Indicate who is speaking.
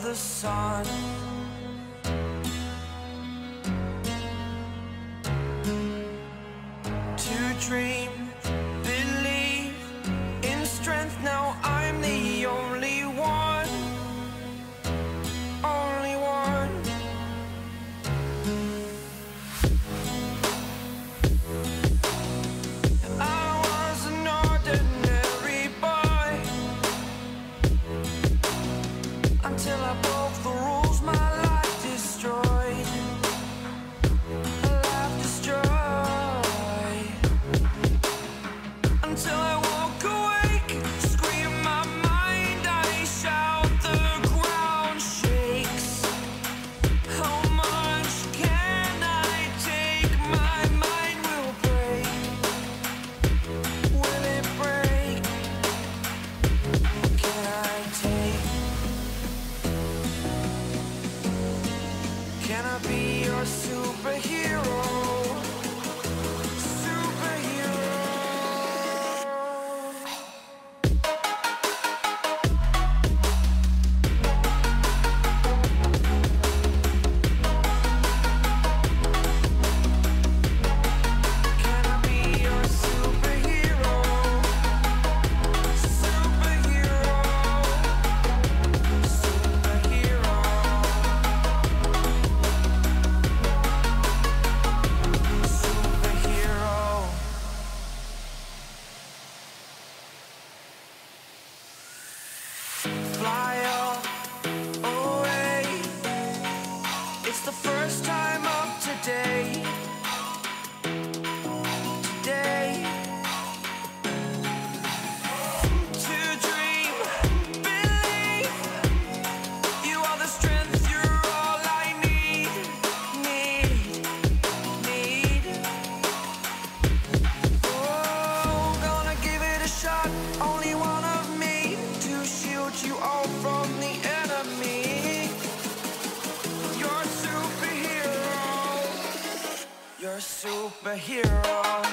Speaker 1: the sun. To dream, believe in strength. Now I'm the only one, only one. I was an ordinary boy until I broke the rules. My life destroyed, life destroyed. Until I woke awake, scream my mind, I shout, the ground shakes. How much can I take? My mind will break. Will it break? Can I take? Can I be your superhero? Fly away. It's the first time of today. Today. To dream, believe. You are the strength, you're all I need. Oh, gonna give it a shot. Only one of me to shield you all from the enemy. You're a superhero. You're a superhero.